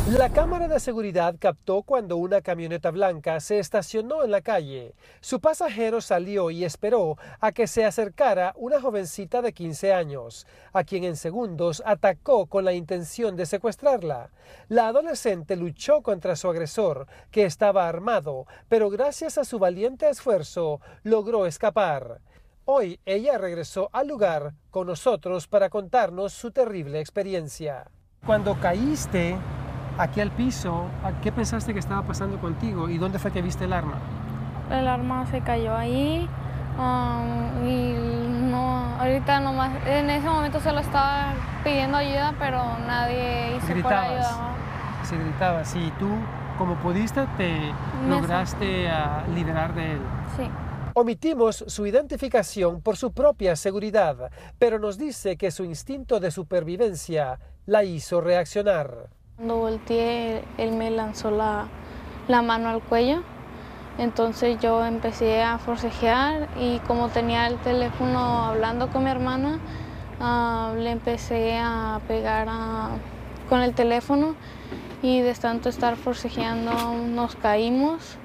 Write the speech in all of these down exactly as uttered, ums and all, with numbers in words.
La cámara de seguridad captó cuando una camioneta blanca se estacionó en la calle. Su pasajero salió y esperó a que se acercara una jovencita de quince años, a quien en segundos atacó con la intención de secuestrarla. La adolescente luchó contra su agresor, que estaba armado, pero gracias a su valiente esfuerzo logró escapar. Hoy ella regresó al lugar con nosotros para contarnos su terrible experiencia. Cuando caíste aquí al piso, ¿qué pensaste que estaba pasando contigo y dónde fue que viste el arma? El arma se cayó ahí um, y no, ahorita nomás, en ese momento solo estaba pidiendo ayuda, pero nadie hizo por ayuda. Se gritaba, sí, tú como pudiste te Me lograste uh, liberar de él. Sí. Omitimos su identificación por su propia seguridad, pero nos dice que su instinto de supervivencia la hizo reaccionar. Cuando volteé, él me lanzó la, la mano al cuello, entonces yo empecé a forcejear y como tenía el teléfono hablando con mi hermana, uh, le empecé a pegar a, con el teléfono y de tanto estar forcejeando nos caímos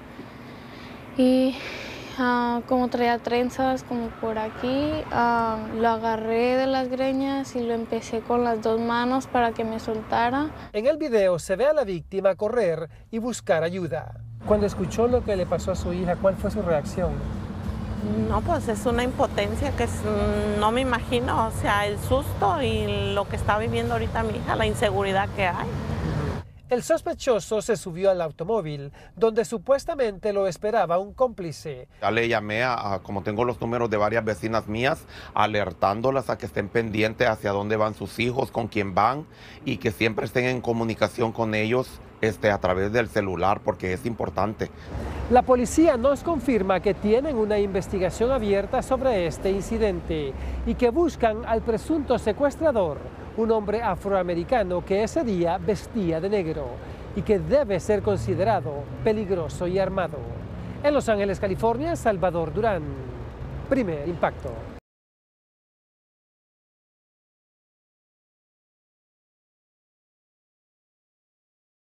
y uh, como traía trenzas como por aquí, uh, lo agarré de las greñas y lo empecé con las dos manos para que me soltara. En el video se ve a la víctima correr y buscar ayuda. Cuando escuchó lo que le pasó a su hija, ¿cuál fue su reacción? No, pues es una impotencia que es, no me imagino, o sea, el susto y lo que está viviendo ahorita mi hija, la inseguridad que hay. El sospechoso se subió al automóvil, donde supuestamente lo esperaba un cómplice. Ya le llamé, a, a, como tengo los números de varias vecinas mías, alertándolas a que estén pendientes hacia dónde van sus hijos, con quién van, y que siempre estén en comunicación con ellos este, a través del celular, porque es importante. La policía nos confirma que tienen una investigación abierta sobre este incidente y que buscan al presunto secuestrador, un hombre afroamericano que ese día vestía de negro y que debe ser considerado peligroso y armado. En Los Ángeles, California, Salvador Durán. Primer Impacto.